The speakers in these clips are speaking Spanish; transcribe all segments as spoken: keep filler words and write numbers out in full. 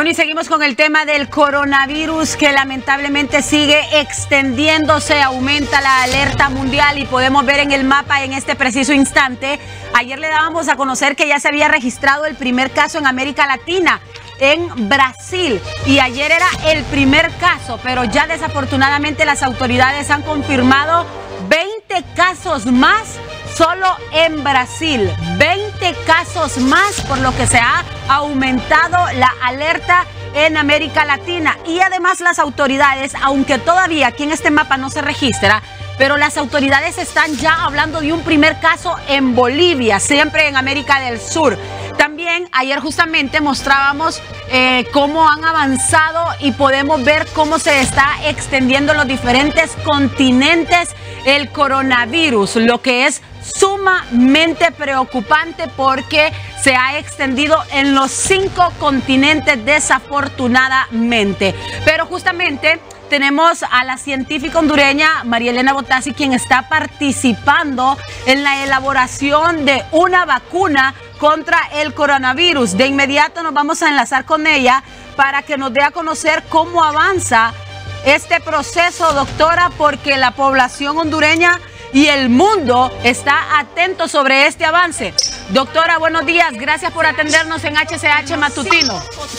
Bueno, y seguimos con el tema del coronavirus, que lamentablemente sigue extendiéndose, aumenta la alerta mundial y podemos ver en el mapa en este preciso instante. Ayer le dábamos a conocer que ya se había registrado el primer caso en América Latina, en Brasil, y ayer era el primer caso, pero ya desafortunadamente las autoridades han confirmado veinte casos más solo en Brasil, veinte casos más, por lo que se ha aumentado la alerta en América Latina. Y además las autoridades, aunque todavía aquí en este mapa no se registra, pero las autoridades están ya hablando de un primer caso en Bolivia, siempre en América del Sur. También ayer justamente mostrábamos eh, cómo han avanzado y podemos ver cómo se está extendiendo en los diferentes continentes el coronavirus, lo que es sumamente preocupante porque se ha extendido en los cinco continentes desafortunadamente. Pero justamente tenemos a la científica hondureña María Elena Botassi, quien está participando en la elaboración de una vacuna contra el coronavirus. De inmediato nos vamos a enlazar con ella para que nos dé a conocer cómo avanza este proceso, doctora, porque la población hondureña y el mundo está atento sobre este avance. Doctora, buenos días. Gracias por atendernos en H C H Matutino.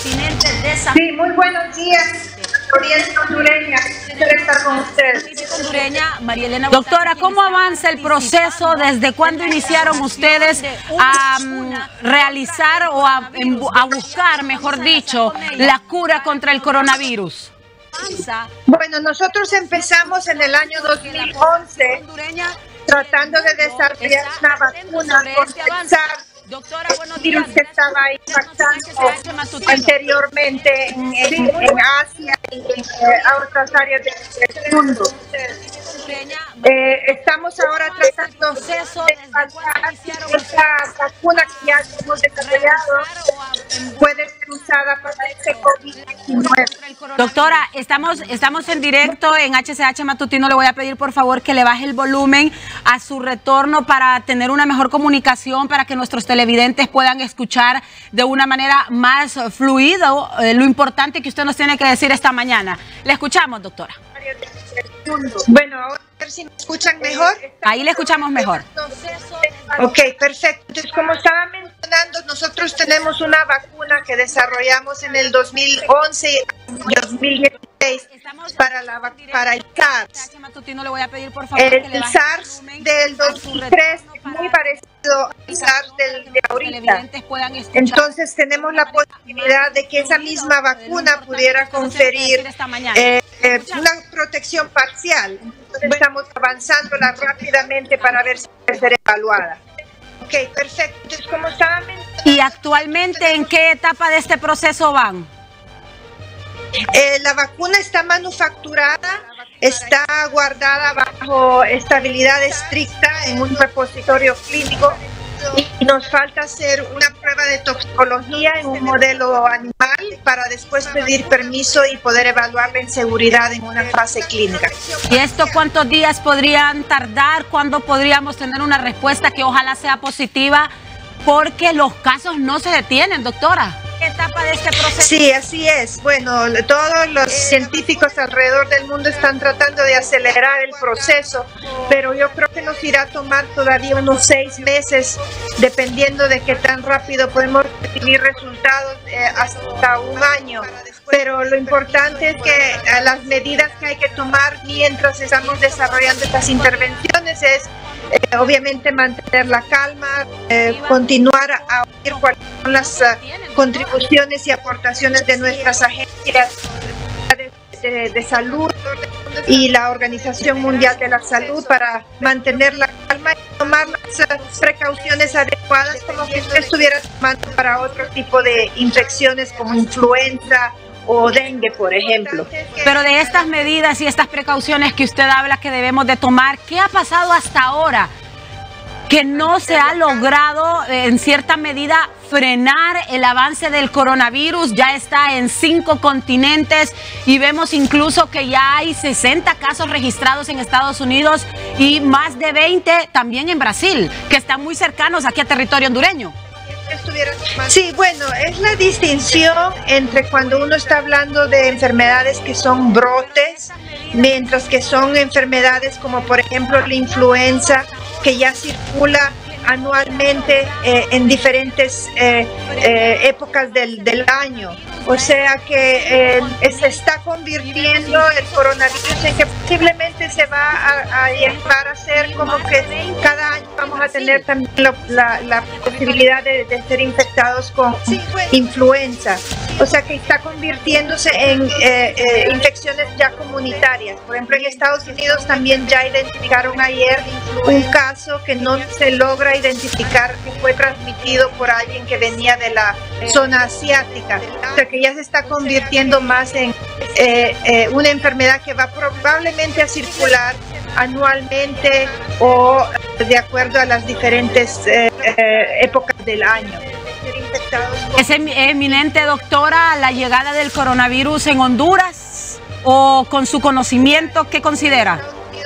Sí, muy buenos días. Hondureña, estar con ustedes. Hondureña, María Elena. Doctora, ¿cómo avanza el proceso? ¿Desde cuándo iniciaron ustedes a um, realizar o a, a buscar, mejor dicho, la cura contra el coronavirus? Bueno, nosotros empezamos en el año dos mil once tratando de desarrollar una vacuna contra el SARS, virus que estaba ahí impactando anteriormente en, en, en Asia y en eh, otras áreas del mundo. Eh, estamos ahora tratando de evaluar si esta vacuna que ya hemos desarrollado puede ser usada para este COVID diecinueve. Doctora, estamos, estamos en directo en H C H Matutino. Le voy a pedir por favor que le baje el volumen a su retorno para tener una mejor comunicación, para que nuestros televidentes puedan escuchar de una manera más fluida eh, lo importante que usted nos tiene que decir esta mañana. Le escuchamos, doctora. Bueno, ahora a ver si me escuchan mejor. Ahí le escuchamos mejor. Ok, perfecto. Entonces, como estaba mencionando, nosotros tenemos una vacuna que desarrollamos en el dos mil once y dos mil dieciséis para, la, para el SARS. El SARS del dos mil tres es muy parecido al SARS del, de ahorita. Entonces tenemos la posibilidad de que esa misma vacuna pudiera conferir eh, eh, una protección parcial. Entonces estamos avanzándola rápidamente para ver si puede ser evaluada. Ok, perfecto. Entonces, como estaba mencionando, ¿y actualmente en qué etapa de este proceso van? Eh, la vacuna está manufacturada, está guardada bajo estabilidad estricta en un repositorio clínico y nos falta hacer una prueba de toxicología en un modelo animal para después pedir permiso y poder evaluarla en seguridad en una fase clínica. ¿Y esto cuántos días podrían tardar? ¿Cuándo podríamos tener una respuesta que ojalá sea positiva? Porque los casos no se detienen, doctora. ¿Qué etapa de este proceso? Sí, así es. Bueno, todos los científicos alrededor del mundo están tratando de acelerar el proceso, pero yo creo que nos irá a tomar todavía unos seis meses, dependiendo de qué tan rápido podemos recibir resultados, eh, hasta un año. Pero lo importante es que eh, las medidas que hay que tomar mientras estamos desarrollando estas intervenciones es Eh, obviamente mantener la calma, eh, continuar a oír cuáles son las uh, contribuciones y aportaciones de nuestras agencias de, de, de salud y la Organización Mundial de la Salud para mantener la calma y tomar las uh, precauciones adecuadas como que usted estuviera tomando para otro tipo de infecciones como influenza o dengue, por ejemplo. Pero de estas medidas y estas precauciones que usted habla que debemos de tomar, ¿qué ha pasado hasta ahora? Que no se ha logrado eh, en cierta medida frenar el avance del coronavirus. Ya está en cinco continentes y vemos incluso que ya hay sesenta casos registrados en Estados Unidos y más de veinte también en Brasil, que están muy cercanos aquí a territorio hondureño. Sí, bueno, es la distinción entre cuando uno está hablando de enfermedades que son brotes, mientras que son enfermedades como por ejemplo la influenza, que ya circula anualmente eh, en diferentes eh, eh, épocas del, del año. O sea que eh, se está convirtiendo el coronavirus en que posiblemente se va a, a llevar a ser como que cada año vamos a tener también la, la, la posibilidad de, de ser infectados con influenza. O sea que está convirtiéndose en eh, eh, infecciones ya comunitarias. Por ejemplo, en Estados Unidos también ya identificaron ayer un caso que no se logra identificar que fue transmitido por alguien que venía de la zona asiática. O sea que ya se está convirtiendo más en eh, eh, una enfermedad que va probablemente a circular anualmente o de acuerdo a las diferentes eh, eh, épocas del año. ¿Es eminente, doctora, la llegada del coronavirus en Honduras? ¿O con su conocimiento, qué considera?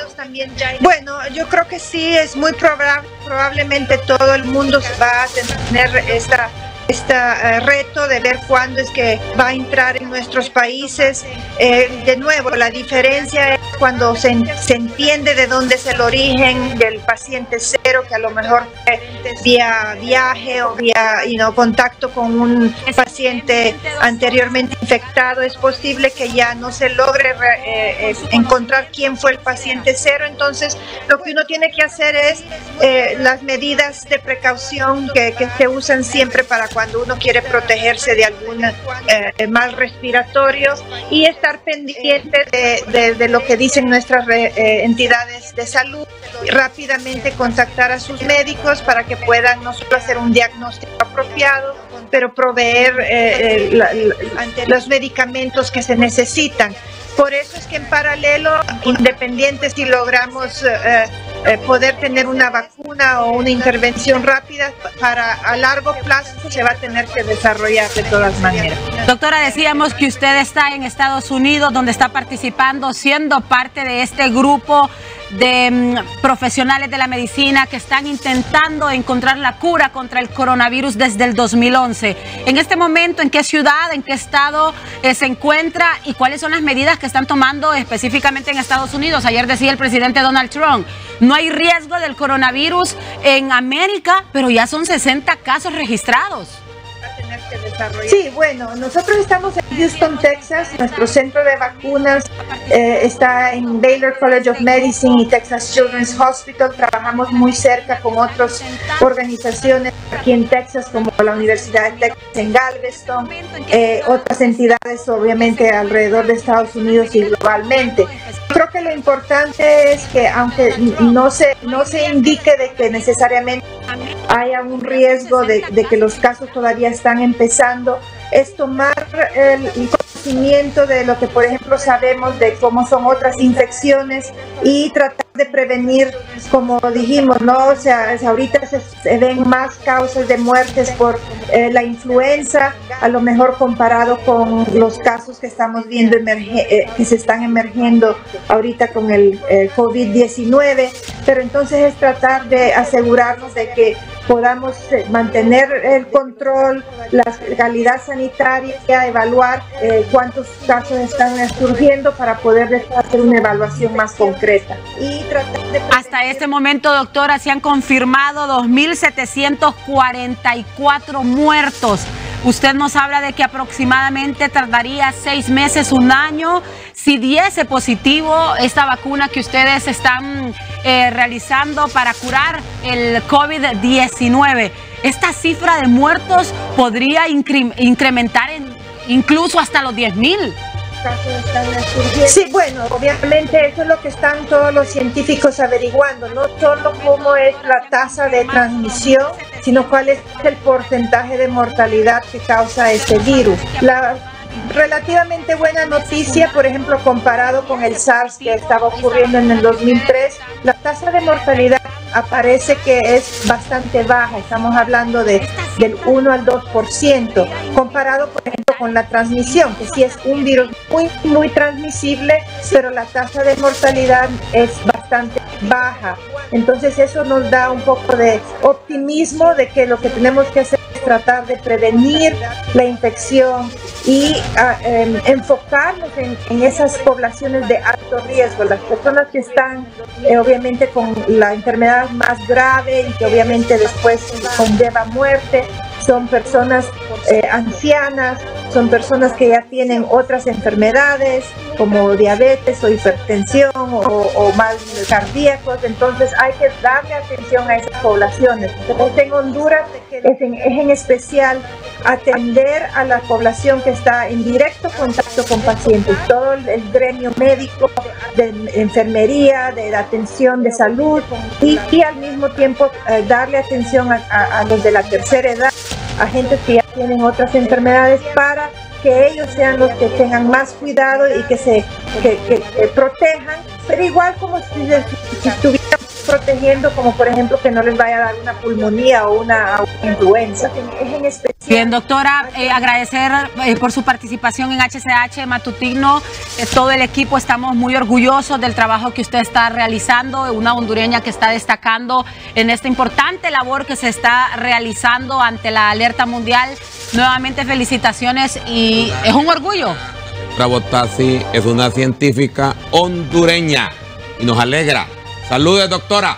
Bueno, yo creo que sí, es muy probable, probablemente todo el mundo va a tener esta este uh, reto de ver cuándo es que va a entrar en nuestros países. Eh, de nuevo, la diferencia es cuando se, se entiende de dónde es el origen del paciente cero, que a lo mejor eh, vía viaje o vía you know, contacto con un paciente anteriormente infectado, es posible que ya no se logre eh, eh, encontrar quién fue el paciente cero. Entonces, lo que uno tiene que hacer es eh, las medidas de precaución que, que se usan siempre para cuando uno quiere protegerse de algún eh, mal respiratorio y estar pendiente de, de, de lo que dicen nuestras eh, entidades de salud, y rápidamente contactar a sus médicos para que puedan no solo hacer un diagnóstico apropiado, pero proveer eh, la, la, los medicamentos que se necesitan. Por eso es que en paralelo, independiente si logramos eh, eh, poder tener una vacuna o una intervención rápida, para a largo plazo se va a tener que desarrollar de todas maneras. Doctora, decíamos que usted está en Estados Unidos, donde está participando, siendo parte de este grupo de um, profesionales de la medicina que están intentando encontrar la cura contra el coronavirus desde el dos mil once. En este momento, ¿en qué ciudad, en qué estado eh, se encuentra y cuáles son las medidas que están tomando específicamente en Estados Unidos? Ayer decía el presidente Donald Trump, no hay riesgo del coronavirus en América, pero ya son sesenta casos registrados. Sí, bueno, nosotros estamos en Houston, Texas. Nuestro centro de vacunas eh, está en Baylor College of Medicine y Texas Children's Hospital. Trabajamos muy cerca con otras organizaciones aquí en Texas, como la Universidad de Texas en Galveston, eh, otras entidades obviamente alrededor de Estados Unidos y globalmente. Creo que lo importante es que aunque no se, no se indique de que necesariamente haya un riesgo de, de que los casos todavía están empezando, es tomar el, el conocimiento de lo que por ejemplo sabemos de cómo son otras infecciones y tratar de prevenir, como dijimos, ¿no? O sea, ahorita se, se ven más causas de muertes por eh, la influenza, a lo mejor comparado con los casos que estamos viendo emerge, eh, que se están emergiendo ahorita con el eh, COVID diecinueve, pero entonces es tratar de asegurarnos de que podamos mantener el control, la calidad sanitaria, evaluar eh, cuántos casos están surgiendo para poder hacer una evaluación más concreta. Y tratar de... Hasta este momento, doctora, se han confirmado dos mil setecientos cuarenta y cuatro muertos. Usted nos habla de que aproximadamente tardaría seis meses, un año, si diese positivo esta vacuna que ustedes están eh, realizando para curar el COVID diecinueve. Esta cifra de muertos podría incre incrementar en, incluso hasta los diez mil. Sí, bueno, obviamente eso es lo que están todos los científicos averiguando, no solo cómo es la tasa de transmisión, sino cuál es el porcentaje de mortalidad que causa este virus. La relativamente buena noticia, por ejemplo, comparado con el SARS que estaba ocurriendo en el dos mil tres, la tasa de mortalidad aparece que es bastante baja, estamos hablando de, del uno al dos por ciento, comparado por ejemplo con la transmisión, que sí es un virus muy, muy transmisible, pero la tasa de mortalidad es bastante baja. Entonces eso nos da un poco de optimismo de que lo que tenemos que hacer es tratar de prevenir la infección y uh, eh, enfocarnos en, en esas poblaciones de alto riesgo, las personas que están eh, obviamente con la enfermedad más grave y que obviamente después conlleva muerte. Son personas eh, ancianas, son personas que ya tienen otras enfermedades como diabetes o hipertensión o, o mal cardíacos, entonces hay que darle atención a esas poblaciones. Entonces, en Honduras es en, es en especial atender a la población que está en directo contacto con pacientes, todo el, el gremio médico, de enfermería, de atención de salud y, y al mismo tiempo eh, darle atención a, a, a los de la tercera edad, a gente que ya tienen otras enfermedades, para que ellos sean los que tengan más cuidado y que se que, que, que protejan, pero igual como si, si estuvieran protegiendo, como por ejemplo que no les vaya a dar una pulmonía o una, una influenza. Es en especial. Bien, doctora, eh, agradecer eh, por su participación en H C H Matutino. Eh, todo el equipo estamos muy orgullosos del trabajo que usted está realizando, una hondureña que está destacando en esta importante labor que se está realizando ante la alerta mundial. Nuevamente felicitaciones y es un orgullo. Botazzi es una científica hondureña y nos alegra. Saludos, doctora.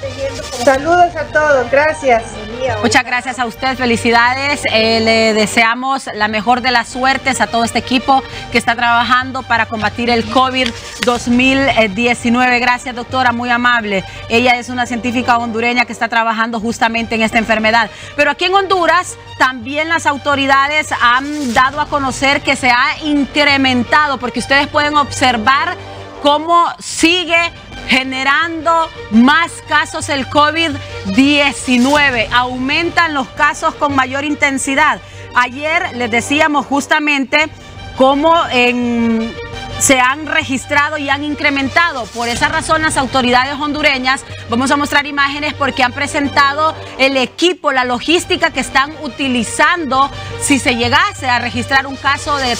Saludos a todos, gracias. Muchas gracias a usted, felicidades. Eh, le deseamos la mejor de las suertes a todo este equipo que está trabajando para combatir el COVID dos mil diecinueve. Gracias, doctora, muy amable. Ella es una científica hondureña que está trabajando justamente en esta enfermedad. Pero aquí en Honduras también las autoridades han dado a conocer que se ha incrementado, porque ustedes pueden observar cómo sigue generando más casos el COVID diecinueve. Aumentan los casos con mayor intensidad. Ayer les decíamos justamente cómo en, se han registrado y han incrementado. Por esa razón, las autoridades hondureñas, vamos a mostrar imágenes porque han presentado el equipo, la logística que están utilizando si se llegase a registrar un caso de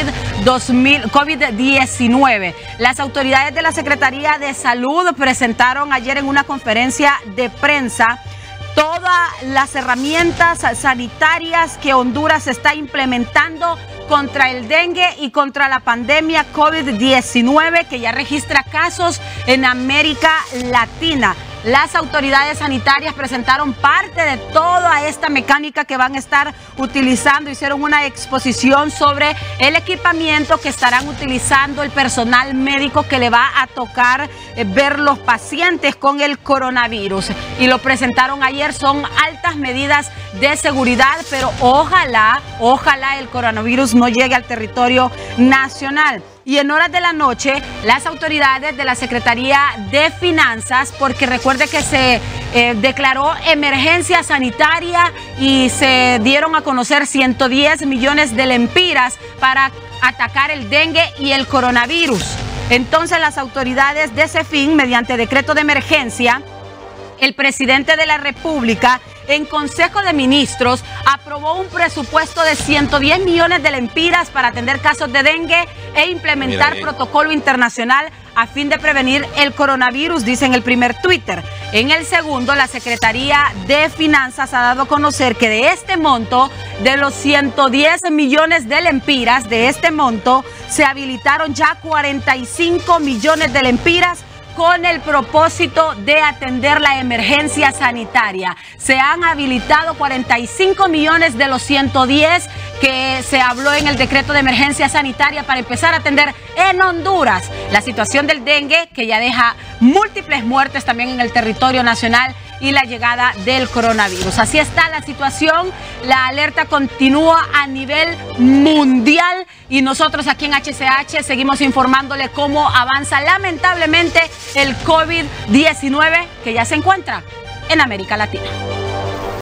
COVID diecinueve. Las autoridades de la Secretaría de Salud presentaron ayer en una conferencia de prensa todas las herramientas sanitarias que Honduras está implementando contra el dengue y contra la pandemia COVID diecinueve, que ya registra casos en América Latina. Las autoridades sanitarias presentaron parte de toda esta mecánica que van a estar utilizando. Hicieron una exposición sobre el equipamiento que estarán utilizando el personal médico que le va a tocar eh, ver los pacientes con el coronavirus. Y lo presentaron ayer. Son altas medidas de seguridad, pero ojalá, ojalá el coronavirus no llegue al territorio nacional. Y en horas de la noche, las autoridades de la Secretaría de Finanzas, porque recuerde que se eh, declaró emergencia sanitaria y se dieron a conocer ciento diez millones de lempiras para atacar el dengue y el coronavirus. Entonces, las autoridades de ese fin, mediante decreto de emergencia, el presidente de la República, en Consejo de Ministros, aprobó un presupuesto de ciento diez millones de lempiras para atender casos de dengue e implementar protocolo internacional a fin de prevenir el coronavirus, dice en el primer Twitter. En el segundo, la Secretaría de Finanzas ha dado a conocer que de este monto, de los ciento diez millones de lempiras, de este monto, se habilitaron ya cuarenta y cinco millones de lempiras con el propósito de atender la emergencia sanitaria. Se han habilitado cuarenta y cinco millones de los ciento diez que se habló en el decreto de emergencia sanitaria para empezar a atender en Honduras la situación del dengue, que ya deja múltiples muertes también en el territorio nacional, y la llegada del coronavirus. Así está la situación, la alerta continúa a nivel mundial y nosotros aquí en H C H seguimos informándole cómo avanza lamentablemente el COVID diecinueve, que ya se encuentra en América Latina.